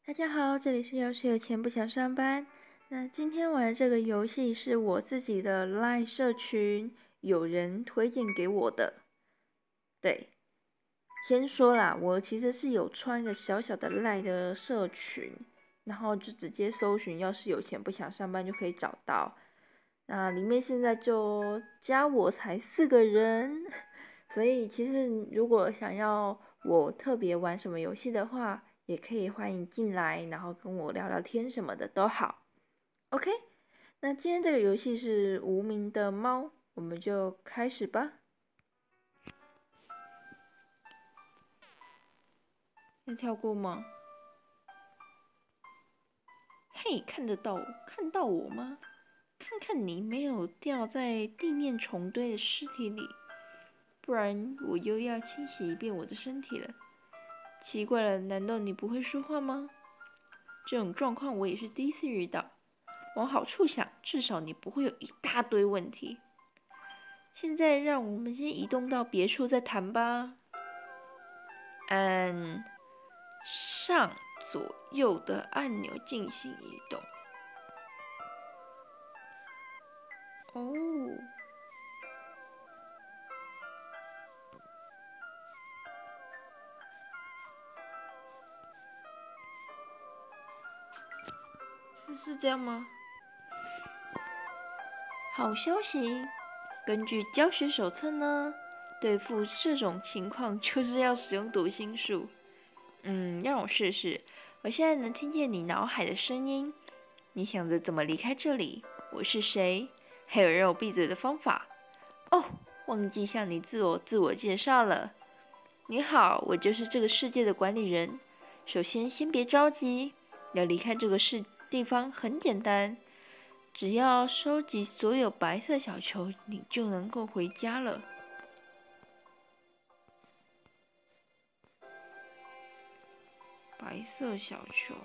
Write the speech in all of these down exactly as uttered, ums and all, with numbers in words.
大家好，这里是要是有钱不想上班。那今天玩的这个游戏是我自己的 LINE 社群，有人推荐给我的。对，先说啦，我其实是有创一个小小的 LINE 的社群，然后就直接搜寻要是有钱不想上班就可以找到。那里面现在就加我才四个人，所以其实如果想要我特别玩什么游戏的话，也可以欢迎进来，然后跟我聊聊天什么的都好。OK，那今天这个游戏是无名的猫，我们就开始吧。要跳过吗？嘿，看得到，看到我吗？看看你没有掉在地面虫堆的尸体里，不然我又要清洗一遍我的身体了。奇怪了，难道你不会说话吗？这种状况我也是第一次遇到。往好处想，至少你不会有一大堆问题。现在让我们先移动到别处再谈吧。按上左右的按钮进行移动。哦，是是这样吗？好消息，根据教学手册呢，对付这种情况就是要使用读心术。嗯，让我试试。我现在能听见你脑海的声音。你想着怎么离开这里？我是谁？还有让我闭嘴的方法。哦，忘记向你自我自我介绍了。你好，我就是这个世界的管理人。首先，先别着急，要离开这个世地方很简单，只要收集所有白色小球，你就能够回家了。白色小球。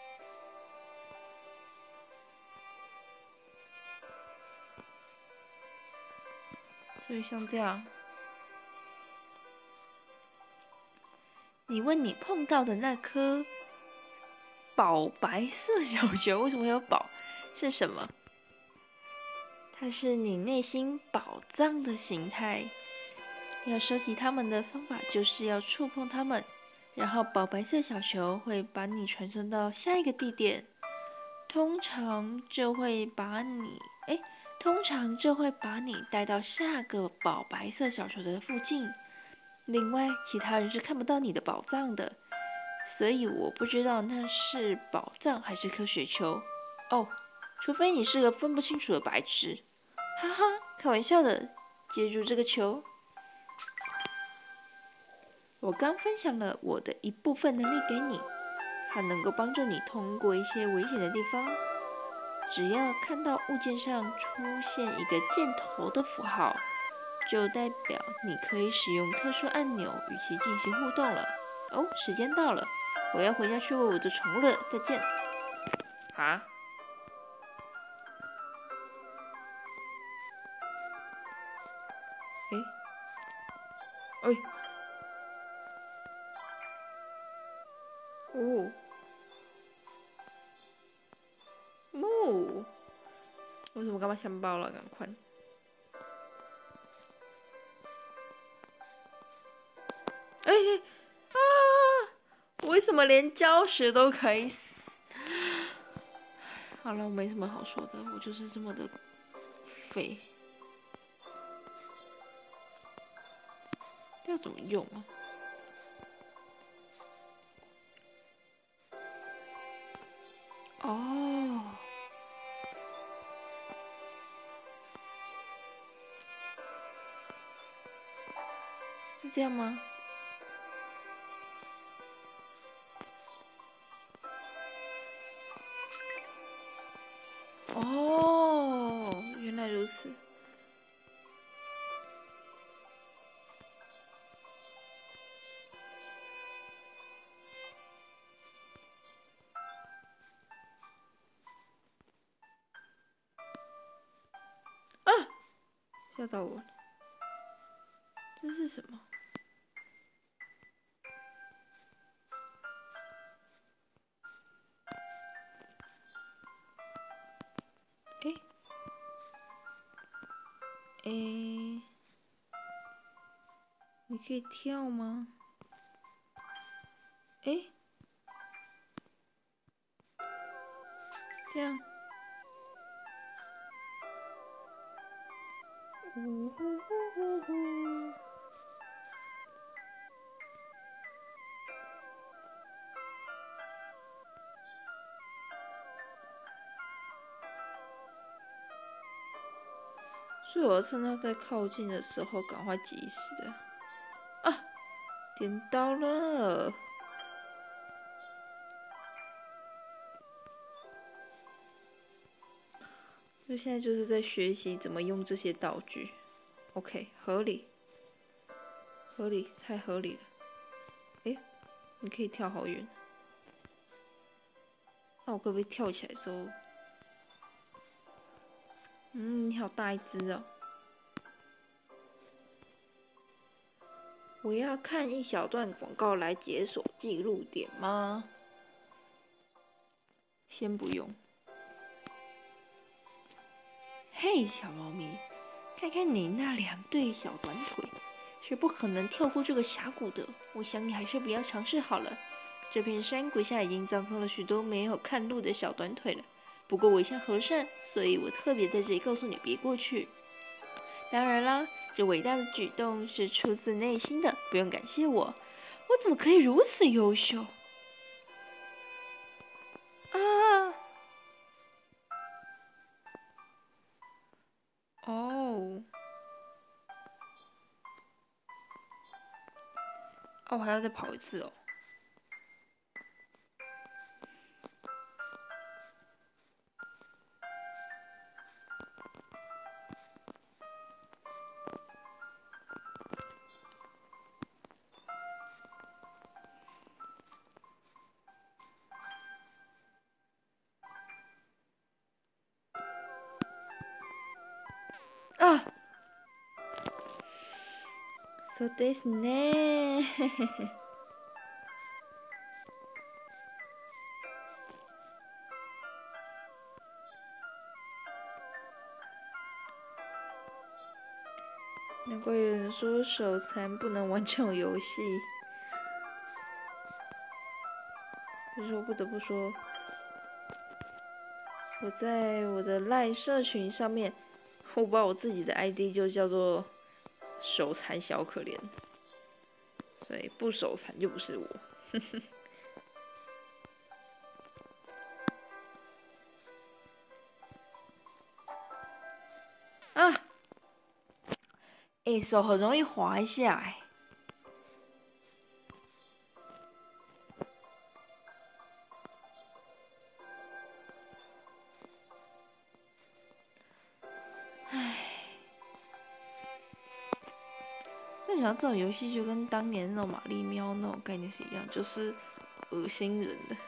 所以像这样，你问你碰到的那颗宝白色小球为什么会有宝？是什么？它是你内心宝藏的形态。要收集它们的方法就是要触碰它们，然后宝白色小球会把你传送到下一个地点。通常就会把你，哎，通常就会把你带到下个宝白色小球的附近。另外，其他人是看不到你的宝藏的，所以我不知道那是宝藏还是颗雪球。哦，除非你是个分不清楚的白痴。哈哈，开玩笑的，接住这个球。我刚分享了我的一部分能力给你，它能够帮助你通过一些危险的地方。只要看到物件上出现一个箭头的符号，就代表你可以使用特殊按钮与其进行互动了。哦，时间到了，我要回家去喂我的宠物了，再见。啊？诶，哎，哦，木，为什么干嘛想爆了？赶快！哎哎啊！为什么连教学都可以死？好了，我没什么好说的，我就是这么的废。这要怎么用啊？哦，是这样吗？哦，原来如此。啊！吓到我了，这是什么？ 哎，哎，你可以跳吗？哎，这样。呜呼呼呼呼。所以我要趁它在靠近的时候赶快及时的。啊，点到了！就现在就是在学习怎么用这些道具。OK， 合理，合理，太合理了。哎，你可以跳好远。那我可不可以跳起来的时候？嗯，你好大一只哦！我要看一小段广告来解锁记录点吗？先不用。嘿，小猫咪，看看你那两对小短腿，是不可能跳过这个峡谷的。我想你还是不要尝试好了。这片山谷下已经葬送了许多没有看路的小短腿了。不过我一向和善，所以我特别在这里告诉你别过去。当然啦，这伟大的举动是出自内心的，不用感谢我。我怎么可以如此优秀？啊！哦，哦，我还要再跑一次哦。啊！そうですね。难怪有人说手残不能玩这种游戏。可是我不得不说，我在我的赖社群上面，我把我自己的 I D 就叫做手残小可怜，所以不手残就不是我。啊！哎、欸，手很容易滑一下哎、欸。唉，就想这种游戏就跟当年那种玛丽喵那种概念是一样，就是恶心人的。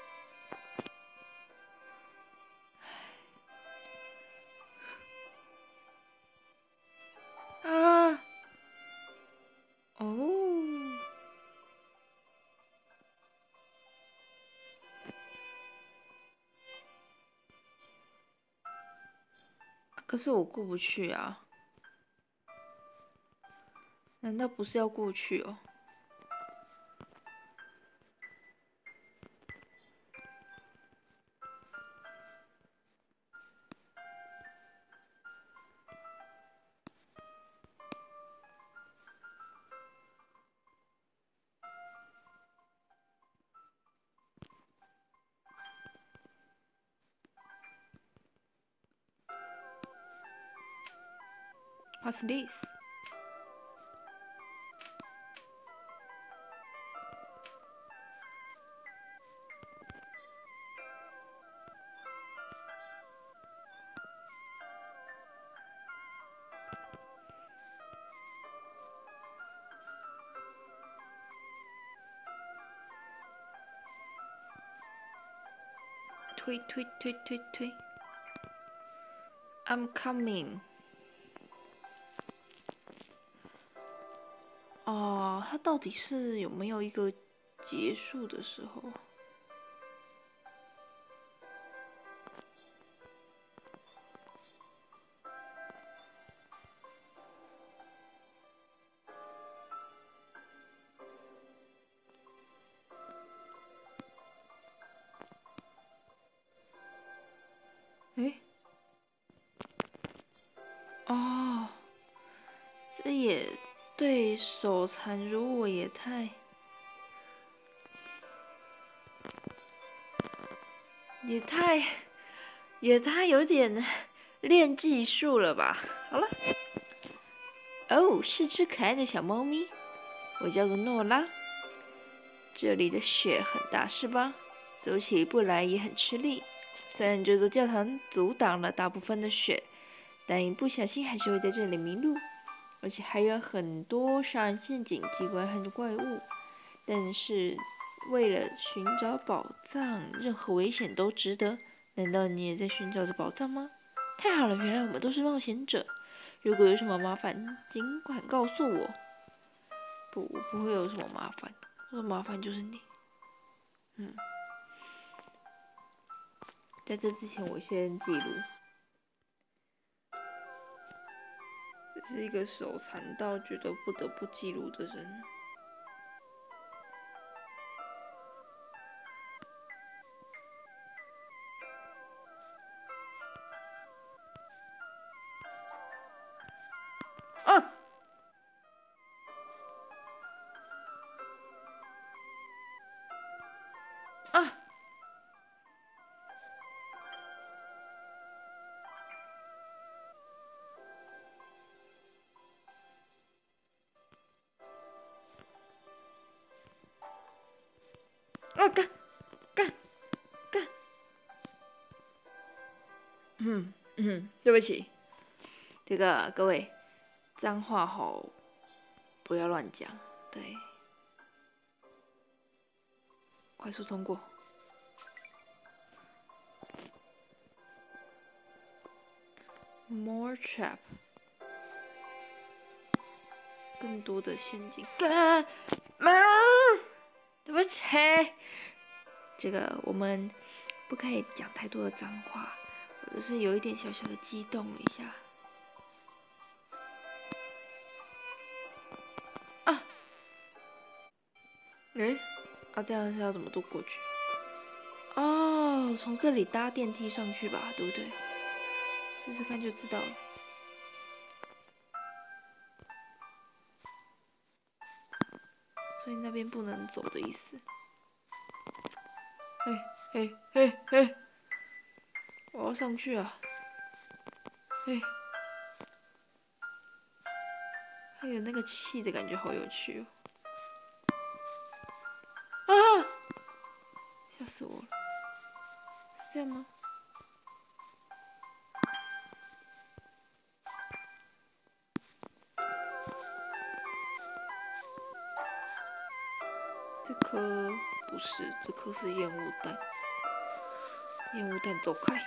啊！哦。可是我过不去啊！难道不是要过去哦？What's this？推推推推推 ！I'm coming。哦，它到底是有没有一个结束的时候？ 诶，哦，这也对手残如我也太，也太，也太有点练技术了吧？好了，哦，是只可爱的小猫咪，我叫做诺拉。这里的雪很大，是吧？走起步来也很吃力。虽然这座教堂阻挡了大部分的雪，但一不小心还是会在这里迷路。而且还有很多杀人陷阱、机关和怪物。但是为了寻找宝藏，任何危险都值得。难道你也在寻找着宝藏吗？太好了，原来我们都是冒险者。如果有什么麻烦，尽管告诉我。不，我不会有什么麻烦。我的麻烦就是你。嗯，在这之前，我先记录。这是一个手残到觉得不得不记录的人。啊！啊！啊！干干干！嗯嗯，对不起，这个各位，脏话吼不要乱讲，对，快速通过。More trap， 更多的陷阱。干！啊！对不起，这个我们不可以讲太多的脏话，我只是有一点小小的激动了一下。啊！诶，啊，这样是要怎么渡过去？哦，从这里搭电梯上去吧，对不对？试试看就知道了。所以那边不能走的意思。嘿嘿嘿嘿，我要上去啊！嘿，还有那个气的感觉，好有趣哦！啊！吓死我了！是这样吗？这颗不是，这颗是烟雾弹。烟雾弹走开！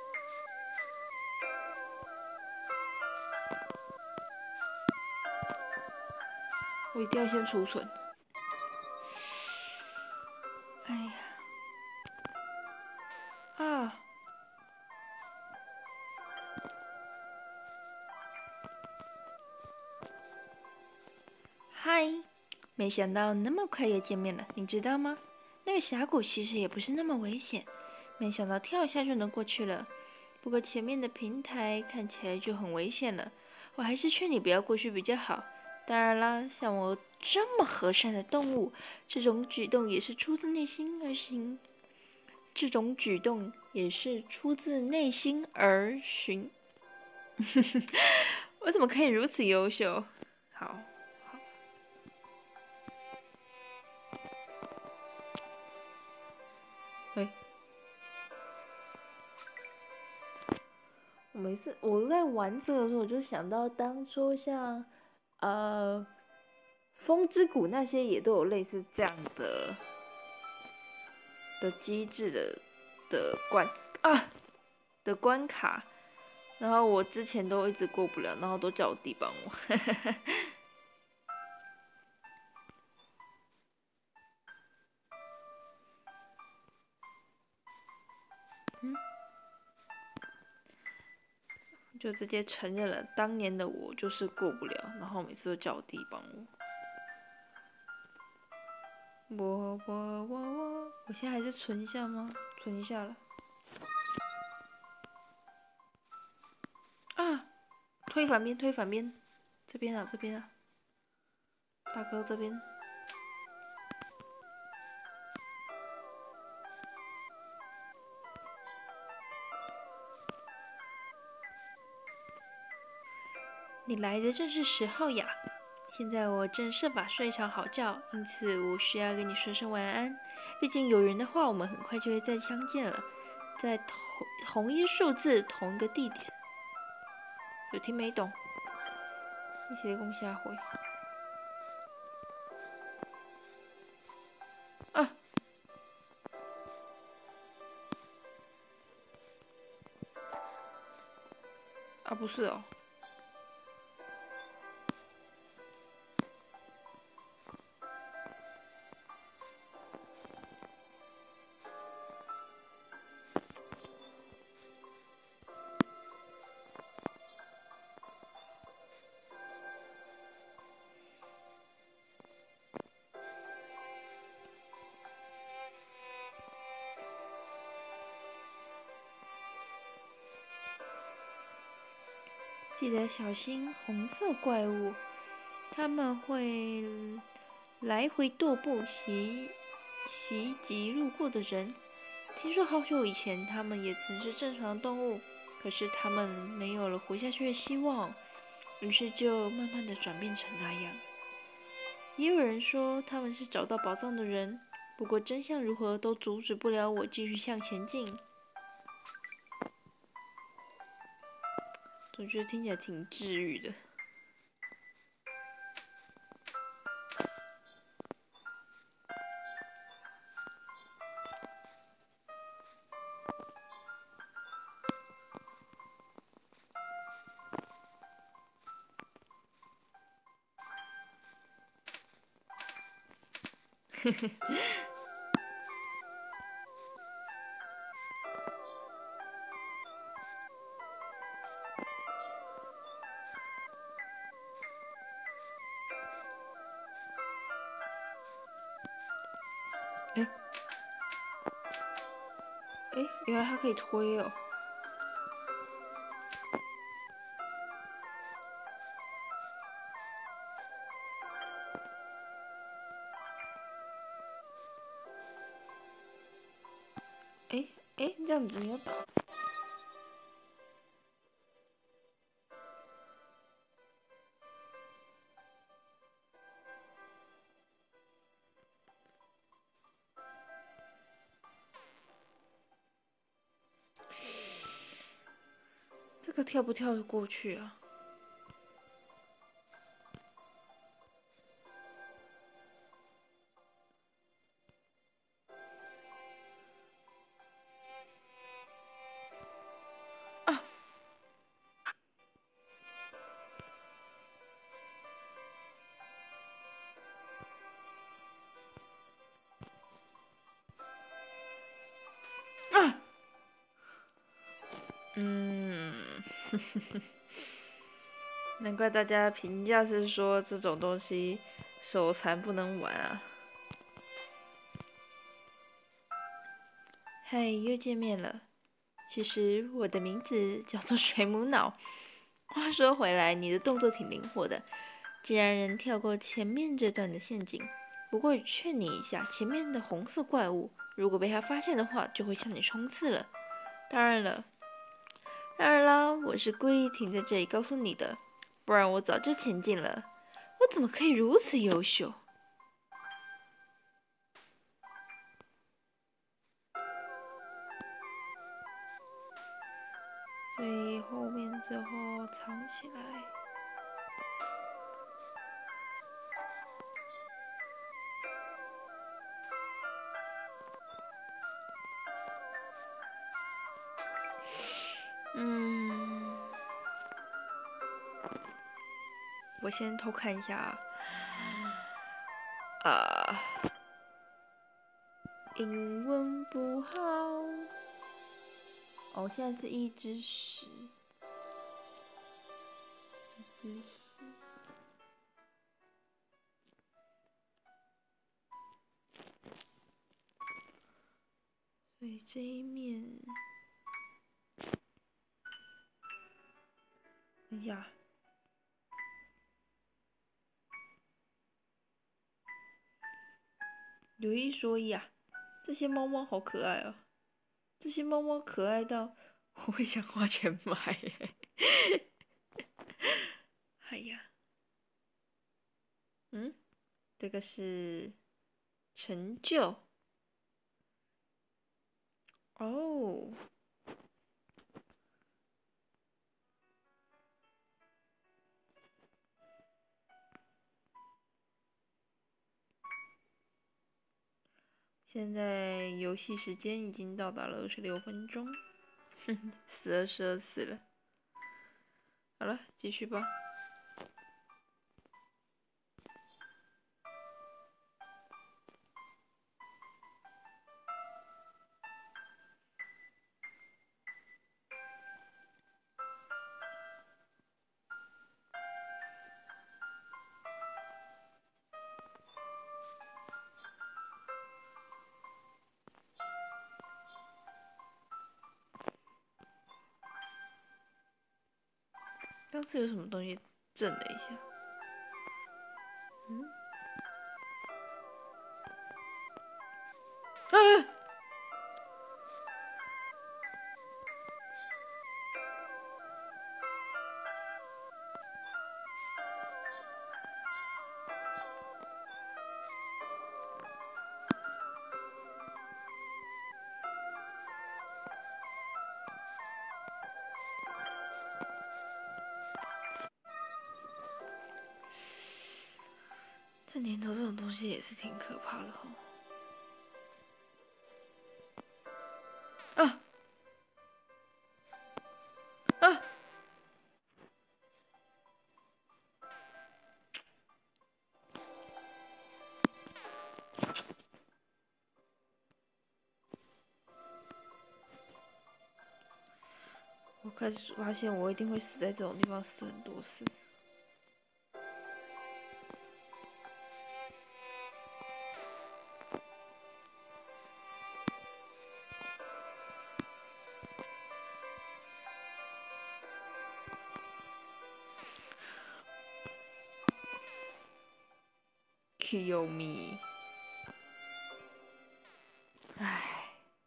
我一定要先储存。哎呀！啊！嗨！没想到那么快又见面了，你知道吗？那个峡谷其实也不是那么危险，没想到跳一下就能过去了。不过前面的平台看起来就很危险了，我还是劝你不要过去比较好。当然啦，像我这么和善的动物，这种举动也是出自内心而行。这种举动也是出自内心而寻。我怎么可以如此优秀？好。哎，我每次我在玩这个的时候，我就想到当初像呃风之谷那些也都有类似这样的的机制的的关啊的关卡，然后我之前都一直过不了，然后都叫我弟帮我。嗯，就直接承认了，当年的我就是过不了，然后每次都叫我弟帮我。我我我我，我现在还是存一下吗？存一下了。 推反边，推反边，这边啊，这边啊，大哥这边。你来的正是时候呀！现在我正设法睡场好觉，因此我需要跟你说声晚安。毕竟有缘的话，我们很快就会再相见了，在同同一数字同一个地点。有听没懂？一起共下回。啊！啊，不是哦。记得小心红色怪物，他们会来回踱步袭袭击路过的人。听说好久以前，他们也曾是正常的动物，可是他们没有了活下去的希望，于是就慢慢的转变成那样。也有人说他们是找到宝藏的人，不过真相如何都阻止不了我继续向前进。总觉得听起来挺治愈的。呵呵。哎，哎，原来它可以推哦。哎哎，这样子没有打。这个跳不跳得过去啊？啊！啊！嗯，难怪大家评价是说这种东西手残不能玩啊。嗨，又见面了。其实我的名字叫做水母脑。话说回来，你的动作挺灵活的，竟然能跳过前面这段的陷阱。不过劝你一下，前面的红色怪物，如果被他发现的话，就会向你冲刺了。当然了，当然啦，我是故意停在这里告诉你的，不然我早就前进了。我怎么可以如此优秀？所以后面之后藏起来。嗯，我先偷看一下啊。啊，英文不好。哦，现在是一只十，一只十。所以这一面，哎呀， 有一说一啊，这些猫猫好可爱哦，这些猫猫可爱到我会想花钱买耶。哎呀，嗯，这个是成就哦。现在游戏时间已经到达了二十六分钟，死了死了死了。好了，继续吧。当时有什么东西震了一下？嗯？啊！这年头这种东西也是挺可怕的哈。啊！啊！我开始发现我一定会死在这种地方，死很多次。Kill me！ 唉。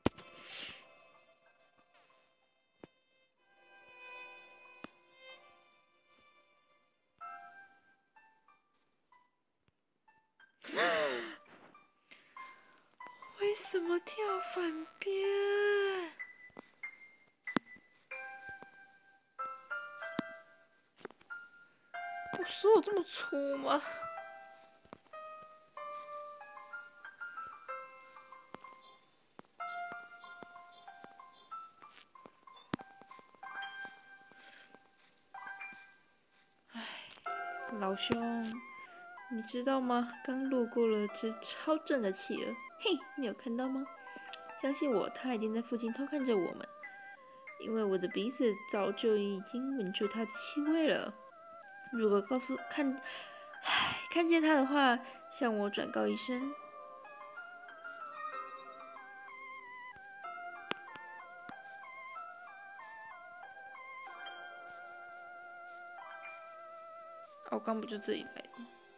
为什么跳反边？我手有这么粗吗？唉，老兄，你知道吗？刚路过了只超正的企鹅，嘿，你有看到吗？相信我，它一定在附近偷看着我们，因为我的鼻子早就已经闻出它的气味了。如果告诉看，唉，看见它的话，向我转告一声。我刚不就这里来的？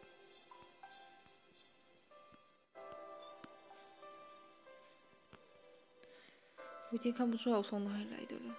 我已经看不出来我从哪里来的了。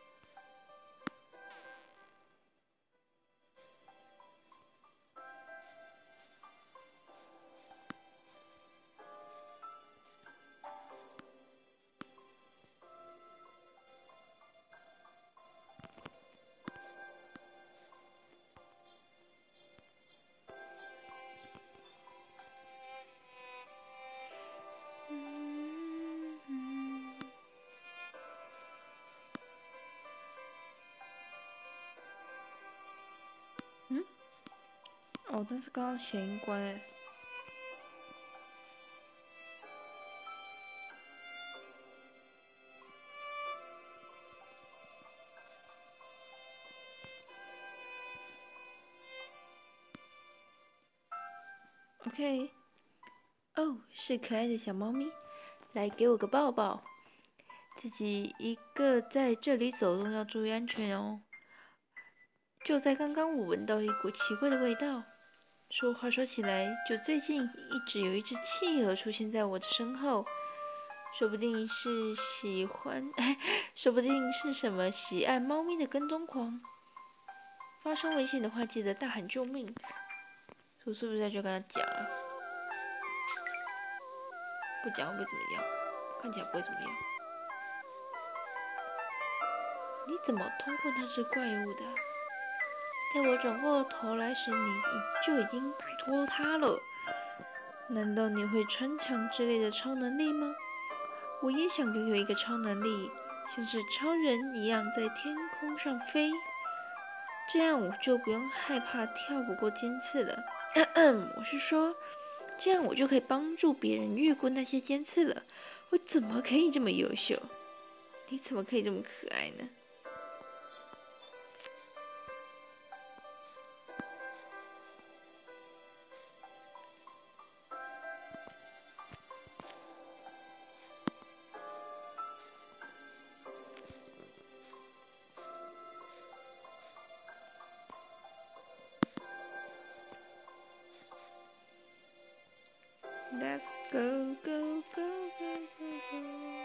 嗯？哦，但是刚刚前一关哎。OK， 哦，是可爱的小猫咪，来给我个抱抱。自己一个在这里走动要注意安全哦。就在刚刚，我闻到一股奇怪的味道。 说话说起来，就最近一直有一只企鹅出现在我的身后，说不定是喜欢，说不定是什么喜爱猫咪的跟踪狂。发生危险的话，记得大喊救命。我是不是就跟他讲啊？不讲会怎么样？看起来不会怎么样。你怎么通过那只怪物的？在我转过头来时，你就已经摆脱它了。难道你会穿墙之类的超能力吗？我也想拥有一个超能力，像是超人一样在天空上飞，这样我就不用害怕跳不过尖刺了。咳咳，我是说，这样我就可以帮助别人越过那些尖刺了。我怎么可以这么优秀？你怎么可以这么可爱呢？Let's go, go, go, go, go, go.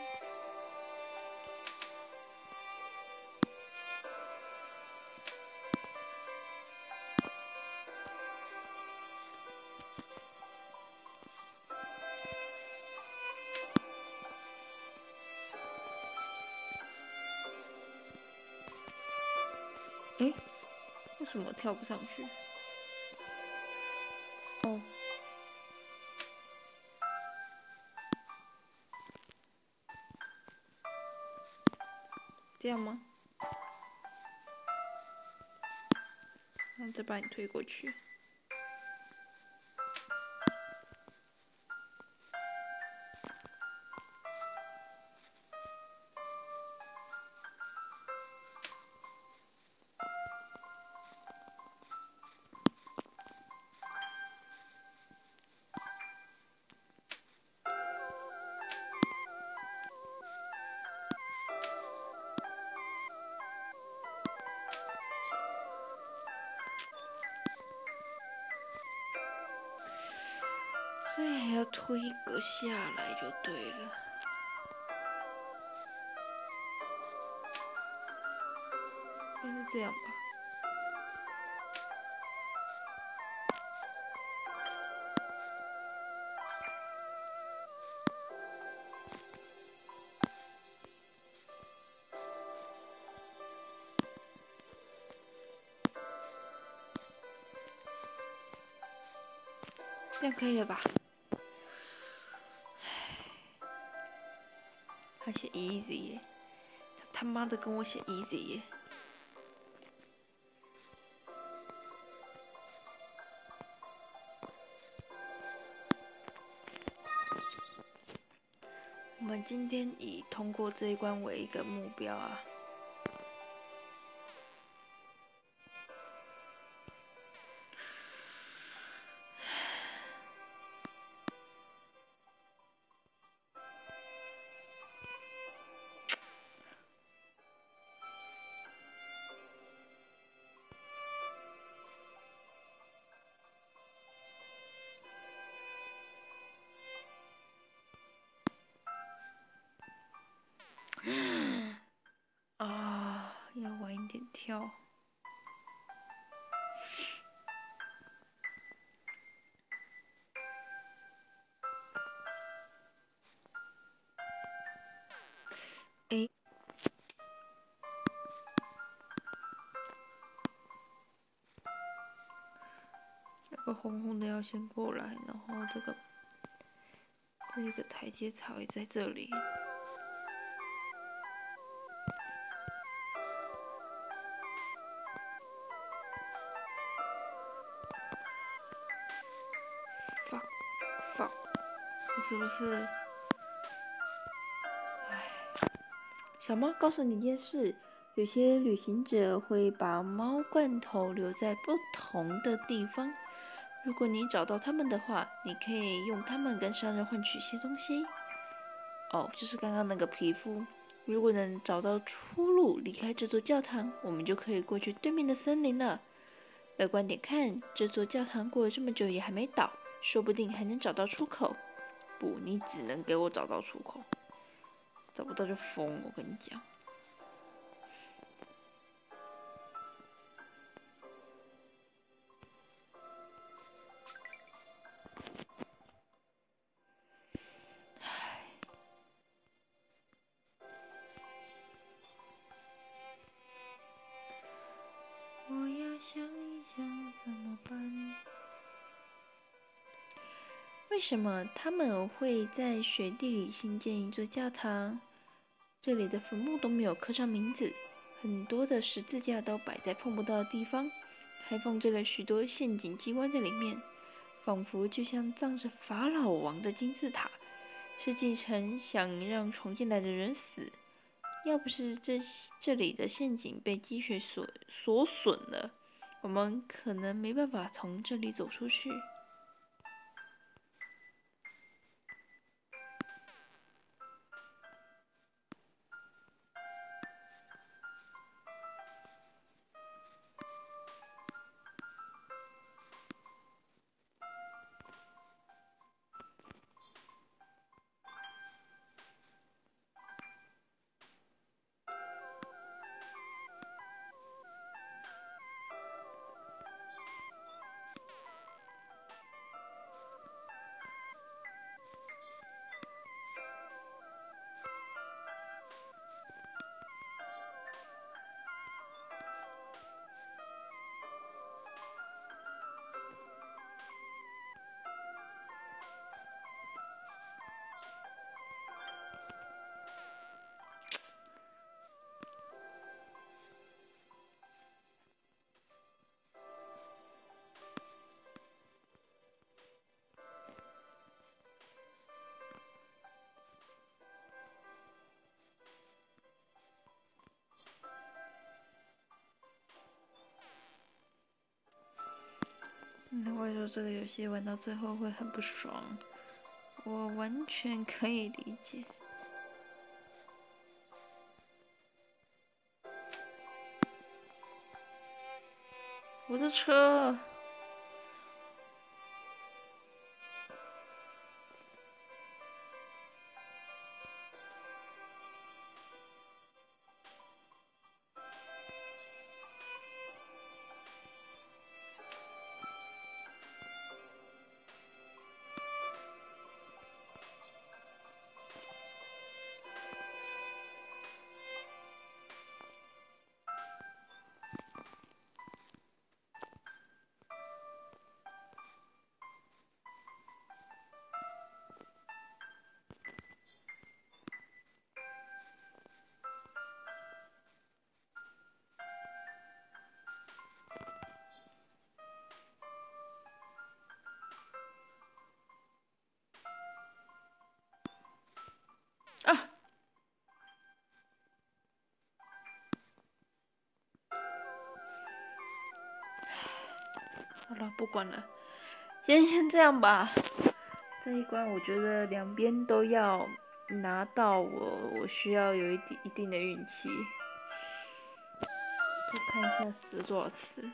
诶，为什么跳不上去？哦，这样吗？那再把你推过去。所以还要推一个下来就对了。应该是这样吧。这样可以了吧？他写 easy 耶，他他妈的跟我写 easy 耶。我们今天以通过这一关为一个目标啊。啊，要晚一点跳。诶，那个红红的要先过来，然后这个这个台阶才会在这里。fuck fuck，是不是？唉，小猫告诉你一件事：有些旅行者会把猫罐头留在不同的地方。如果你找到它们的话，你可以用它们跟商人换取一些东西。哦，就是刚刚那个皮肤。如果能找到出路，离开这座教堂，我们就可以过去对面的森林了。 乐观点看，这座教堂过了这么久也还没倒，说不定还能找到出口。不，你只能给我找到出口，找不到就疯！我跟你讲。我要想一想怎么办？为什么他们会在雪地里新建一座教堂？这里的坟墓都没有刻上名字，很多的十字架都摆在碰不到的地方，还放置了许多陷阱机关在里面，仿佛就像葬着法老王的金字塔，设计成想让重建来的人死。要不是这这里的陷阱被积雪所所损了，我们可能没办法从这里走出去。难怪说这个游戏玩到最后会很不爽，我完全可以理解。我的车！啊！好了，不管了，今天先这样吧。这一关我觉得两边都要拿到我，我需要有一定一定的运气。我看一下死了多少次，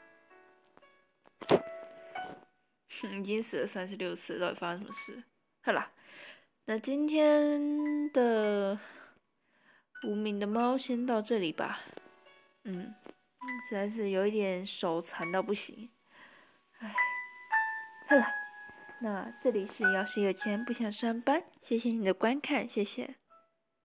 已经死了三十六次，到底发生什么事？好啦，那今天的无名的猫先到这里吧。嗯，实在是有一点手残到不行。唉，好了，那这里是要是有钱不想上班，谢谢你的观看，谢谢。